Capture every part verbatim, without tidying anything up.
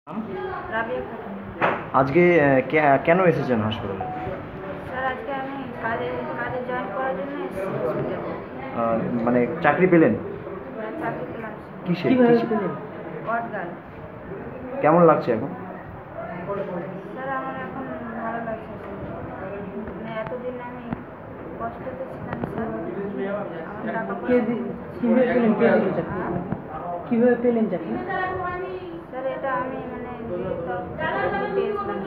রাবেয়া খাতুন। আজকে কেন এসেছেন হাসপাতালে? স্যার আজকে আমি কাজে কাজে জয়েন করার জন্য এসেছি হসপিটালে। মানে চাকরি পেলেন? চাকরি পেলাম কিসে? Ward girl. কেমন লাগছে এখন? স্যার আমার এখন ভালো লাগছে। মানে এতদিন আমি কষ্টতে ছিলাম স্যার। আমার টাকা কিভাবে পেলেন কিভাবে পেলেন চাকরি? স্যার এটা আমি মানে পেয়েছিলাম।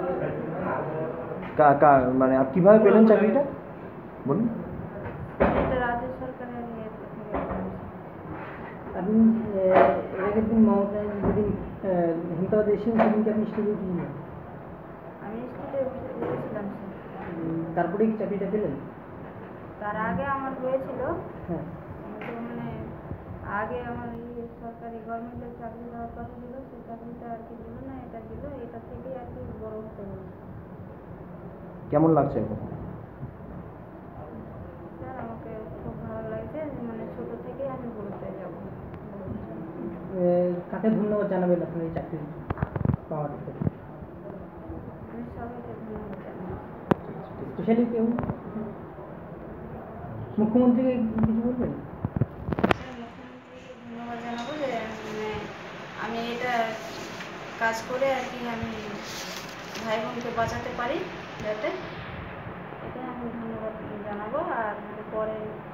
মানে কিভাবে পেলেন চাকরিটা বলুন। এটা রাজ্য সরকারের ইয়ে থেকে পেয়েছিলাম। আপনি আগের দিন মমতা যেদিন হেমতাবাদে এসেছিলেন সেদিনকে আপনি স্টেজে উঠেছিলেন? আমি স্টেজে উঠেছিলাম স্যার। তারপরে কি চাকরিটা পেলেন? তার আগে আমার হয়েছিল। হ্যাঁ, তো মানে আগে আমার এই সরকারি গভর্নমেন্টের চাকরি দেওয়ার কথা ছিল, সেই চাকরিটা আর কি দিল না, এটা দিল। এটা থেকেই আর কি বড় হতে হলো। কেমন লাগছে এখন? স্যার আমাকে খুব ভালো লাগছে, মানে ছোট থেকেই আমি বলতে যাব। কাকে ধন্যবাদ জানাবেন আপনার এই চাকরি পাওয়ার ক্ষেত্রে? আমি সবাইকে ধন্যবাদ জানাই। স্পেশালি কেউ মুখ্যমন্ত্রীকে কিছু বলবেন? মুখ্যমন্ত্রীকে ধন্যবাদ জানাবো যে মানে আমি এটা কাজ করে আর কি আমি ভাই বোনকে বাঁচাতে পারি, যাতে এটা আমি ধন্যবাদ জানাবো। আর পরে